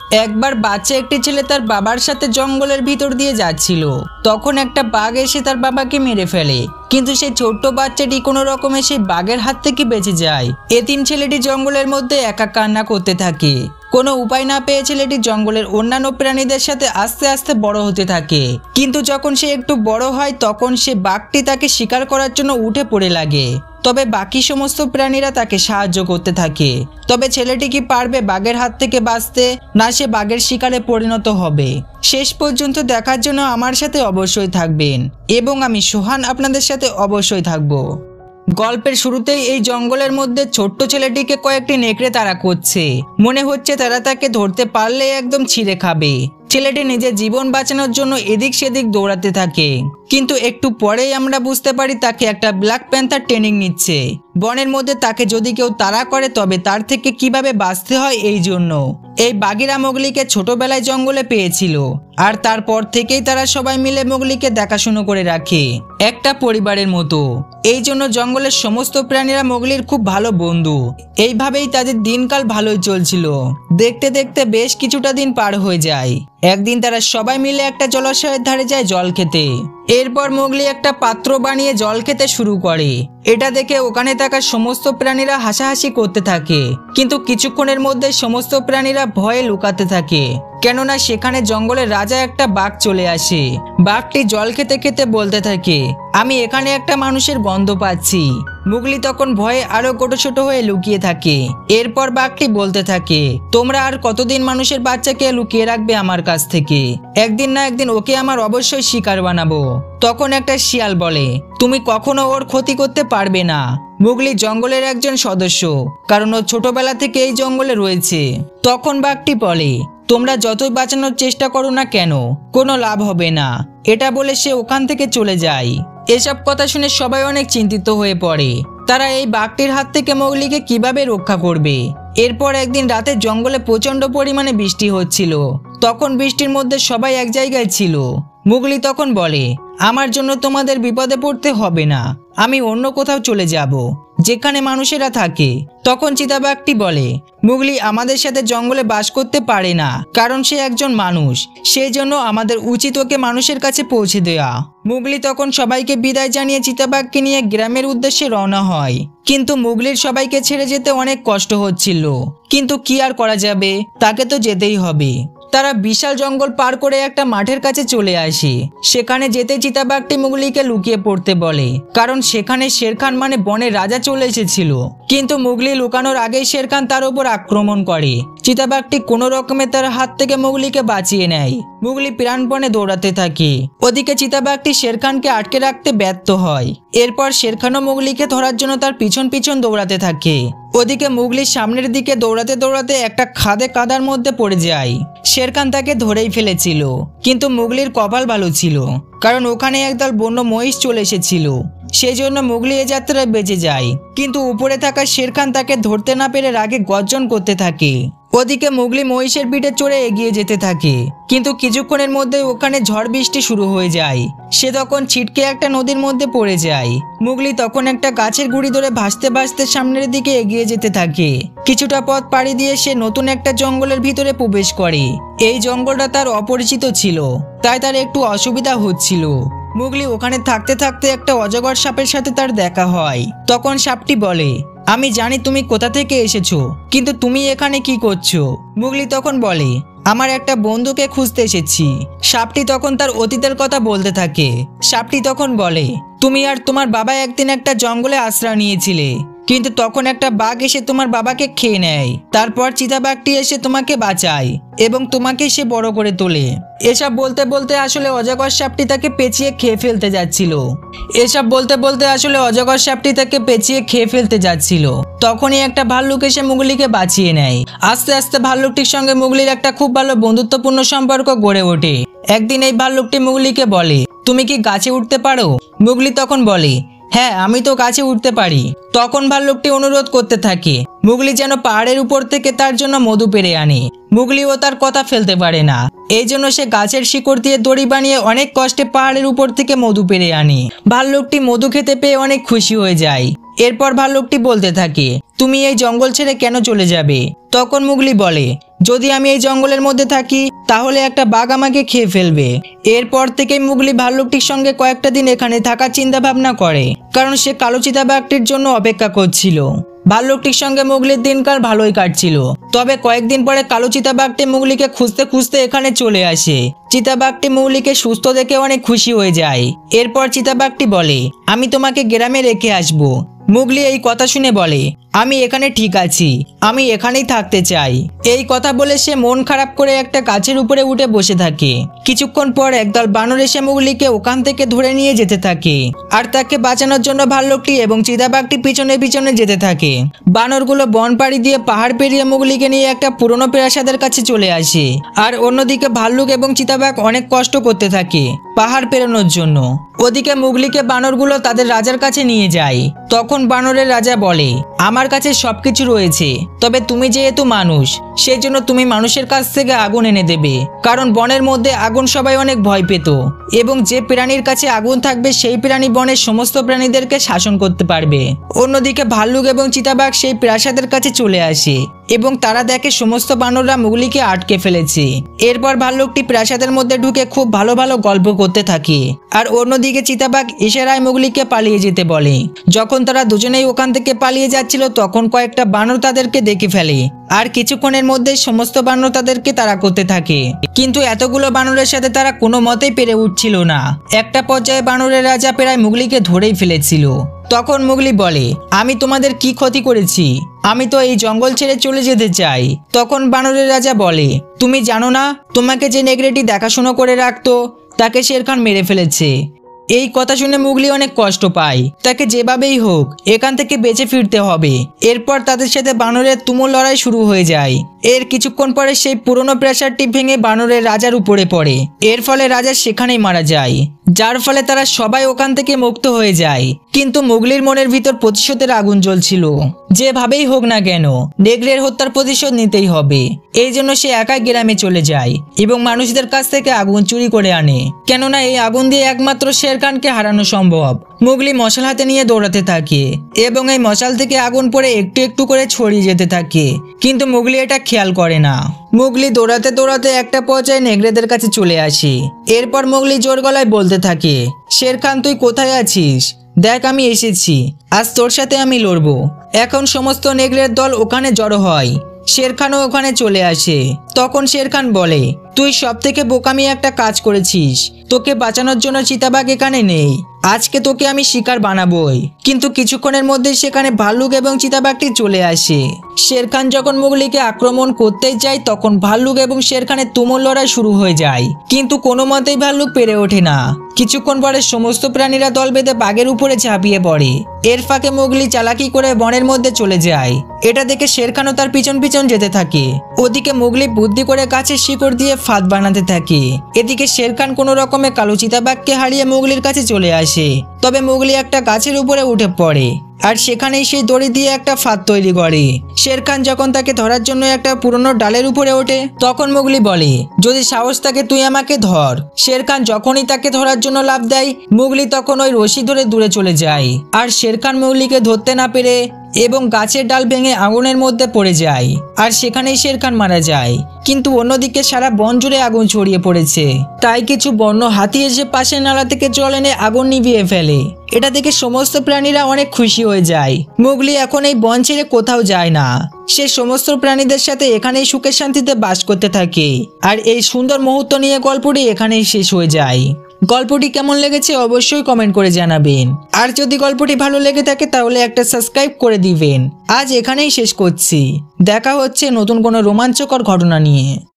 একবার বাচ্চা একটি ছেলে তার বাবার সাথে জঙ্গলের ভিতর দিয়ে যাচ্ছিল। তখন একটা বাঘ এসে তার বাবাকে মেরে ফেলে, কিন্তু সেই ছোট্ট বাচ্চাটি কোনো রকমে সেই বাঘের হাত থেকে বেঁচে যায়। এতিম ছেলেটি জঙ্গলের মধ্যে একা কান্না করতে থাকে। কোনো উপায় না পেয়ে ছেলেটি জঙ্গলের অন্যান্য প্রাণীদের সাথে আস্তে আস্তে বড় হতে থাকে। কিন্তু যখন সে একটু বড় হয় তখন সে বাঘটি তাকে শিকার করার জন্য উঠে পড়ে লাগে। তবে বাকি সমস্ত প্রাণীরা তাকে সাহায্য করতে থাকে। তবে ছেলেটি কি পারবে বাঘের হাত থেকে বাঁচতে, না সে বাঘের শিকারে পরিণত হবে? শেষ পর্যন্ত দেখার জন্য আমার সাথে অবশ্যই থাকবেন, এবং আমি সোহান আপনাদের সাথে অবশ্যই থাকব। গল্পের শুরুতেই এই জঙ্গলের মধ্যে ছোট্ট ছেলেটিকে কয়েকটি নেকড়ে তাড়া করছে। মনে হচ্ছে তারা তাকে ধরতে পারলে একদম ছিঁড়ে খাবে। ছেলেটি নিজের জীবন বাঁচানোর জন্য এদিক সেদিক দৌড়াতে থাকে, কিন্তু একটু পরেই আমরা বুঝতে পারি তাকে একটা ব্ল্যাক প্যান্থার ট্রেনিং নিচ্ছে। বনের মধ্যে তাকে যদি কেউ তাড়া করে তবে তার থেকে কিভাবে বাঁচতে হয় এই জন্য। এই বাঘিরা মোগলিকে ছোটবেলায় জঙ্গলে পেয়েছিল, আর তারপর থেকেই তারা সবাই মিলে মোগলিকে দেখাশুনো করে রাখে, একটা পরিবারের মতো। এই জন্য জঙ্গলের সমস্ত প্রাণীরা মোগলির খুব ভালো বন্ধু। এইভাবেই তাদের দিনকাল ভালোই চলছিল। দেখতে দেখতে বেশ কিছুটা দিন পার হয়ে যায়। একদিন তারা সবাই মিলে একটা জলাশয়ের ধারে যায় জল খেতে। এরপর মোগলি একটা পাত্র বানিয়ে জল খেতে শুরু করে। এটা দেখে ওখানে থাকা সমস্ত প্রাণীরা হাসাহাসি করতে থাকে, কিন্তু কিছুক্ষণের মধ্যে সমস্ত প্রাণীরা ভয়ে লুকাতে থাকে, কেননা সেখানে জঙ্গলের রাজা একটা বাঘ চলে আসে। বাঘটি জল খেতে খেতে বলতে থাকে, আমি এখানে একটা মানুষের গন্ধ পাচ্ছি। মোগলি তখন ভয়ে আরো ছোট হয়ে লুকিয়ে থাকে। এরপর বাঘটি বলতে থাকে, তোমরা আর কতদিন মানুষের বাচ্চাকে লুকিয়ে রাখবে আমার কাছ থেকে? একদিন না একদিন ওকে আমার অবশ্যই শিকার বানাবো। তখন একটা শিয়াল বলে, তুমি কখনো ওর ক্ষতি করতে পারবে না। মোগলি জঙ্গলের একজন সদস্য, কারণ ও ছোটবেলা থেকে এই জঙ্গলে রয়েছে। তখন বাঘটি বলে, তোমরা যতই বাঁচানোর চেষ্টা করো না কেন, কোনো লাভ হবে না। এটা বলে সে ওখান থেকে চলে যায়। এসব কথা শুনে সবাই অনেক চিন্তিত হয়ে পড়ে। তারা এই বাঘটির হাত থেকে মোগলিকে কিভাবে রক্ষা করবে। এরপর একদিন রাতে জঙ্গলে প্রচন্ড পরিমাণে বৃষ্টি হচ্ছিল। তখন বৃষ্টির মধ্যে সবাই এক জায়গায় ছিল। মোগলি তখন বলে, আমার জন্য তোমাদের বিপদে পড়তে হবে না, আমি অন্য কোথাও চলে যাব, যেখানে মানুষেরা থাকে। তখন চিতাবাঘটি বলে, মোগলি আমাদের সাথে জঙ্গলে বাস করতে পারে না, কারণ সে একজন মানুষ। সেই জন্য আমাদের উচিত ওকে মানুষের কাছে পৌঁছে দেওয়া। মোগলি তখন সবাইকে বিদায় জানিয়ে চিতাবাঘকে নিয়ে গ্রামের উদ্দেশ্যে রওনা হয়। কিন্তু মোগলির সবাইকে ছেড়ে যেতে অনেক কষ্ট হচ্ছিল, কিন্তু কি আর করা যাবে, তাকে তো যেতেই হবে। তারা বিশাল জঙ্গল পার করে একটা মাঠের কাছে চলে আসে। সেখানে যেতে চিতাবাঘটি মোগলিকে লুকিয়ে পড়তে বলে, কারণ সেখানে শেরখান মানে বনের রাজা চলে এসেছিল। কিন্তু মোগলি লুকানোর আগেই শেরখান তার উপর আক্রমণ করে। চিতাবাঘটি কোনো রকমে তার হাত থেকে মোগলিকে বাঁচিয়ে নেয়। মোগলি প্রাণপণে দৌড়াতে থাকে। ওদিকে চিতাবাঘটি শেরখানকে আটকে রাখতে ব্যর্থ হয়। এরপর শেরখানও মোগলিকে ধরার জন্য তার পিছন পিছন দৌড়াতে থাকে। ওদিকে মোগলি সামনের দিকে দৌড়াতে দৌড়াতে একটা খাদে কাদার মধ্যে পড়ে যায়। শেরখান তাকে ধরেই ফেলেছিল, কিন্তু মোগলির কপাল ভালো ছিল, কারণ ওখানে একদল বন্য মহিষ চলে এসেছিল। সেই জন্য মোগলি এ যাত্রায় বেঁচে যায়। কিন্তু উপরে থাকা শেরখান তাকে ধরতে না পেরে রাগে গর্জন করতে থাকে। ওদিকে মোগলি মহিষের পিঠে চড়ে এগিয়ে যেতে থাকে, কিন্তু কিছুক্ষণের মধ্যে ওখানে ঝড় বৃষ্টি শুরু হয়ে যায়। সে তখন ছিটকে একটা নদীর মধ্যে পড়ে যায়। মোগলি তখন একটা গাছের গুড়ি ধরে ভাসতে ভাসতে সামনের দিকে এগিয়ে যেতে থাকে। কিছুটা পথ পাড়ি দিয়ে সে নতুন একটা জঙ্গলের ভিতরে প্রবেশ করে। এই জঙ্গলটা তার অপরিচিত ছিল, তাই তার একটু অসুবিধা হচ্ছিল। মোগলি ওখানে থাকতে থাকতে একটা অজগর সাপের সাথে তার দেখা হয়। তখন সাপটি বলে, আমি জানি তুমি কোথা থেকে এসেছো, কিন্তু তুমি এখানে কি করছো? মোগলি তখন বলে, আমার একটা বন্ধুকে খুঁজতে এসেছি। সাপটি তখন তার অতীতের কথা বলতে থাকে। সাপটি তখন বলে, তুমি আর তোমার বাবা একদিন একটা জঙ্গলে আশ্রয় নিয়েছিলে, কিন্তু তখন একটা বাঘ এসে তোমার বাবাকে খেয়ে নেয়। তারপর চিতাবাঘটি এসে তোমাকে বাঁচায় এবং তোমাকে সে বড় করে তোলে। এসব বলতে বলতে আসলে অজগর সাপটি তাকে পেঁচিয়ে খেয়ে ফেলতে যাচ্ছিল। তখনই একটা ভাল্লুক এসে মোগলিকে বাঁচিয়ে নেয়। আস্তে আস্তে ভাল্লুকটির সঙ্গে মোগলির একটা খুব ভালো বন্ধুত্বপূর্ণ সম্পর্ক গড়ে ওঠে। একদিন এই ভাল্লুকটি মোগলিকে বলে, তুমি কি গাছে উঠতে পারো? মোগলি তখন বলে, হ্যাঁ, আমি তো গাছে উঠতে পারি। তখন ভাল্লুকটি অনুরোধ করতে থাকে মোগলি যেন পাহাড়ের উপর থেকে তার জন্য মধু পেড়ে আনে। মোগলিও তার কথা ফেলতে পারে না, এই জন্য সে গাছের শিকড় দিয়ে দড়ি বানিয়ে অনেক কষ্টে পাহাড়ের উপর থেকে মধু পেড়ে আনে। ভাল্লুকটি মধু খেতে পেয়ে অনেক খুশি হয়ে যায়। এরপর ভাল্লুকটি বলতে থাকে, তুমি এই জঙ্গল ছেড়ে কেন চলে যাবে? তখন মুগলি বলে, যদি আমি এই জঙ্গলের মধ্যে থাকি তাহলে একটা বাঘ আমাকে খেয়ে ফেলবে। এরপর থেকে মুগলি ভাল্লুকটির সঙ্গে কয়েকটা দিন এখানে থাকার চিন্তা ভাবনা করে, কারণ সে কালো চিতাবাঘটির জন্য অপেক্ষা করছিল। ভাল্লুকটির সঙ্গে মুগলির দিনকাল ভালোই কাটছিল। তবে কয়েকদিন পরে কালো চিতাবাঘটি মুগলিকে খুঁজতে খুঁজতে এখানে চলে আসে। চিতাবাঘটি মুগলিকে সুস্থ দেখে অনেক খুশি হয়ে যায়। এরপর চিতাবাঘটি বলে, আমি তোমাকে গ্রামে রেখে আসবো। মুগলি এই কথা শুনে বলে, আমি এখানে ঠিক আছি, আমি এখানেই থাকতে চাই। এই কথা বলে সে মন খারাপ করে একটা গাছের উপরে উঠে বসে থাকে। কিছুক্ষণ পর একদল বানর এসে মুগলিকে ওখান থেকে ধরে নিয়ে যেতে থাকে, আর তাকে বাঁচানোর জন্য ভাল্লুকটি এবং চিতাবাঘটি পিছনে পিছনে যেতে থাকে। বানরগুলো বন পাড়ি দিয়ে পাহাড় পেরিয়ে মুগলিকে নিয়ে একটা পুরনো প্রাসাদের কাছে চলে আসে। আর অন্যদিকে ভাল্লুক এবং চিতাবাঘ অনেক কষ্ট করতে থাকে পাহাড় পেরোনোর জন্য। ওদিকে মুগলিকে বানরগুলো তাদের রাজার কাছে নিয়ে যায়। তখন বানরের রাজা বলে, আমার কাছে সবকিছু রয়েছে, তবে তুমি যেহেতু মানুষ, সেই জন্য তুমি মানুষের কাছ থেকে আগুন এনে দেবে, কারণ বনের মধ্যে আগুন সবাই অনেক ভয় পেত, এবং যে প্রাণীর কাছে আগুন থাকবে সেই প্রাণী বনের সমস্ত প্রাণীদেরকে শাসন করতে পারবে। অন্যদিকে ভাল্লুক এবং চিতাবাঘ সেই প্রাসাদের কাছে চলে আসে এবং তারা দেখে সমস্ত বানররা মুগলিকে আটকে ফেলেছে। এরপর ভাল্লুকটি প্রাসাদের মধ্যে ঢুকে খুব ভালো ভালো গল্প করতে থাকে, আর অন্যদিকে চিতাবাঘ ইশারায় মুগলিকে পালিয়ে যেতে বলে। যখন তারা দুজনেই ওখান থেকে পালিয়ে যাচ্ছিল তখন কয়েকটা বানর তাদেরকে দেখে ফেলে, আর কিছুক্ষণের মধ্যে সমস্ত বানর তাদেরকে তাড়া করতে থাকে। কিন্তু এতগুলো বানরের সাথে তারা কোনো মতেই পেরে উঠছিল না। একটা পর্যায়ে বানরের রাজা প্রায় মুগলিকে ধরেই ফেলেছিল। তখন মুগলি বলে, আমি তোমাদের কি ক্ষতি করেছি? আমি তো এই জঙ্গল ছেড়ে চলে যেতে চাই। তখন বানরের রাজা বলে, তুমি জানো না, তোমাকে যে নেগড়েটি দেখাশোনা করে রাখতো তাকে শের খান মেরে ফেলেছে। এই কথা শুনে মুগলি অনেক কষ্ট পায়। তাকে যেভাবেই হোক এখান থেকে বেঁচে ফিরতে হবে। এরপর তাদের সাথে বানরের তুমুল লড়াই শুরু হয়ে যায়। এর কিছুক্ষণ পরে সেই পুরনো প্রাসাদটি ভেঙে বানরের রাজার উপরে পড়ে। এর ফলে রাজা সেখানেই মারা যায়, যার ফলে তারা সবাই ওখান থেকে মুক্ত হয়ে যায়। কিন্তু মুগলির মনের ভিতর প্রতিশোধের আগুন জ্বলছিল। যেভাবেই হোক না কেন নেগড়ের হত্যার প্রতিশোধ নিতেই হবে। এই জন্য সে একাই গ্রামে চলে যায় এবং মানুষদের কাছ থেকে আগুন চুরি করে আনে, কেননা এই আগুন দিয়ে একমাত্র শের খানকে হারানো সম্ভব। মুগলি মশাল হাতে নিয়ে দৌড়াতে থাকে এবং এই মশাল থেকে আগুন পড়ে একটু একটু করে ছড়িয়ে যেতে থাকে, কিন্তু মুগলি এটা খেয়াল করে না। মুগলি দৌড়াতে দৌড়াতে একটা পর্যায়ে নেগড়েদের কাছে চলে আসে। এরপর মুগলি জোর গলায় বলতে থাকে, শের খান তুই কোথায় আছিস? দেখ আমি এসেছি, আজ তোর সাথে আমি লড়বো। এখন সমস্ত নেগড়ের দল ওখানে জড়ো হয়। শের খানও ওখানে চলে আসে। তখন শের খান বলে, তুই সব থেকে বোকামি একটা কাজ করেছিস। তোকে বাঁচানোর জন্য চিতাবাঘ এখানে নেই, আজকে তোকে আমি শিকার বানাবোই। কিন্তু কিছুক্ষণের মধ্যে সেখানে ভাল্লুক এবং চিতাবাঘটি চলে আসে। শের খান যখন মুগলিকে আক্রমণ করতেই যায় তখন ভাল্লুক এবং শের খানের তুমুল লড়াই শুরু হয়ে যায়, কিন্তু কোনো মতেই ভাল্লুক পেরে ওঠে না। কিছুক্ষণ পরে সমস্ত প্রাণীরা দল বেঁধে বাঘের উপরে ঝাঁপিয়ে পড়ে। এর ফাঁকে মুগলি চালাকি করে বনের মধ্যে চলে যায়। এটা দেখে শের খানও তার পিছন পিছন যেতে থাকে। ওদিকে মুগলি বুদ্ধি করে গাছের শিকড় দিয়ে ফাঁদ বানাতে থাকে। এদিকে শের খান কোনো রকমে কালো চিতাবাঘকে হারিয়ে মুগলির কাছে চলে আসে। তবে মুগলি একটা গাছের উপরে উঠে পড়ে আর সেখানেই সেই দড়ি দিয়ে একটা ফাঁদ তৈরি করে। শের খান যখন তাকে ধরার জন্য একটা পুরনো ডালের উপরে ওঠে তখন মুগলি বলে, যদি সাহস থাকে তুই আমাকে ধর। শের খান যখনই তাকে ধরার জন্য লাফ দেয় মুগলি তখন ওই রশি ধরে দূরে চলে যায়। আর শের খান মুগলিকে ধরতে না পেরে এবং গাছের ডাল ভেঙে আগুনের মধ্যে পড়ে যায়, আর সেখানেই শের খান মারা যায়। কিন্তু অন্যদিকে সারা বন জুড়ে আগুন ছড়িয়ে পড়েছে। তাই কিছু বন্য হাতি এসে পাশের নালা থেকে জল এনে আগুন নিভিয়ে ফেলে। এটা দেখে সমস্ত প্রাণীরা অনেক খুশি হয়ে যায়। মুগলি এখন এই বন ছেড়ে কোথাও যায় না। সে সমস্ত প্রাণীদের সাথে এখানেই সুখে শান্তিতে বাস করতে থাকে। আর এই সুন্দর মুহূর্ত নিয়ে গল্পটি এখানেই শেষ হয়ে যায়। গল্পটি কেমন লেগেছে অবশ্যই কমেন্ট করে জানাবেন। আর যদি গল্পটি ভালো লেগে থাকে তাহলে একটা সাবস্ক্রাইব করে দিবেন। আজ এখানেই শেষ করছি। দেখা হচ্ছে নতুন কোনো রোমাঞ্চকর ঘটনা নিয়ে।